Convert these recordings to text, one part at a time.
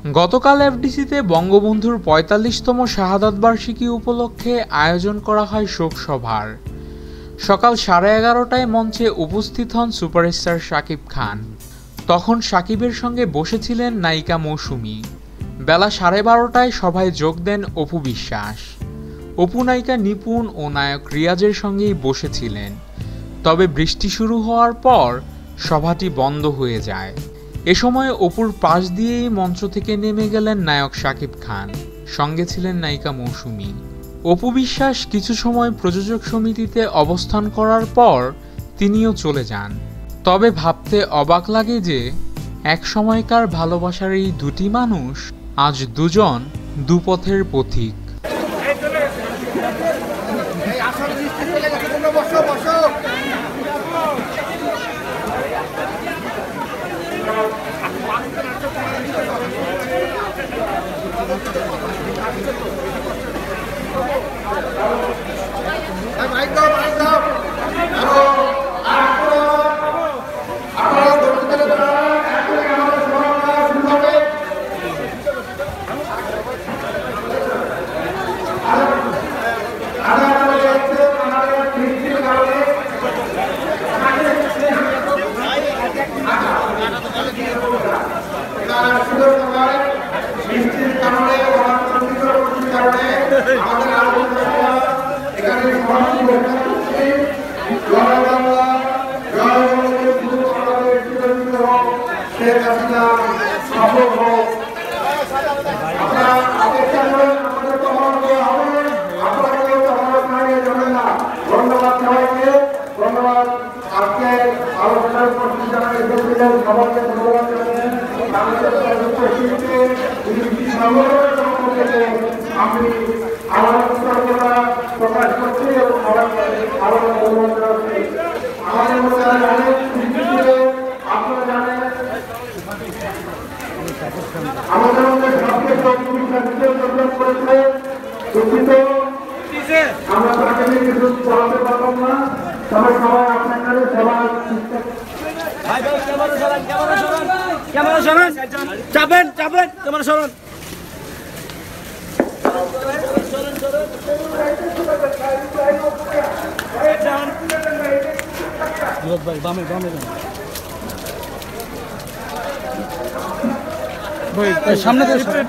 গতকাল এফডিসিতে বঙ্গবন্ধুর ৪৫তম শাহাদাত বার্ষিকী উপলক্ষে আয়োজন করা হয় শোকসভার। সকাল 11:30টায় মঞ্চে উপস্থিত হন সুপারস্টার শাকিব খান। তখন শাকিবের সঙ্গে বসেছিলেন নায়িকা মৌসুমী। বেলা 12:30টায় সভায় যোগ দেন অপু বিশ্বাস। অপু নায়িকা নিপুণ ও নায়ক রিয়াজের সঙ্গেই বসেছিলেন। তবে বৃষ্টি শুরু হওয়ার পর সভাটি বন্ধ হয়ে যায়। এ সময় অপুর পাশ দিয়েই মঞ্চ থেকে নেমে গেলেন নায়ক শাকিব খান, সঙ্গে ছিলেন নায়িকা মৌসুমী। অপু বিশ্বাস কিছু সময় প্রযোজক সমিতিতে অবস্থান করার পর তিনিও চলে যান। তবে ভাবতে অবাক লাগে যে এক সময়কার ভালোবাসার এই দুটি মানুষ আজ দুজন দুপথের পথিক। সামনে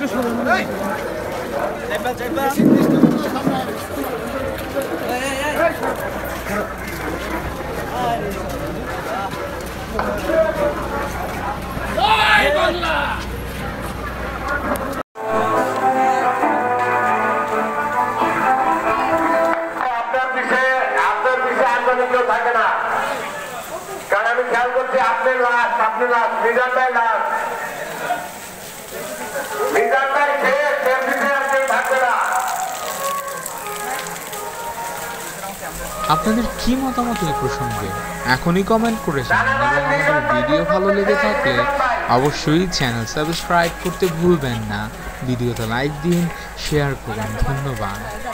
থাকে না, কারণ আমি খেয়াল করছি আপনি লাস্ট মিজানটাই লাস্ট, মিজানটাই শেষ, আপনি থাকবে না। আপনাদের কি মতামত এই প্রসঙ্গে এখনই কমেন্ট করে জানান এবং আমাদের ভিডিও ভালো লেগে থাকলে অবশ্যই চ্যানেল সাবস্ক্রাইব করতে ভুলবেন না। ভিডিওতে লাইক দিন, শেয়ার করুন। ধন্যবাদ।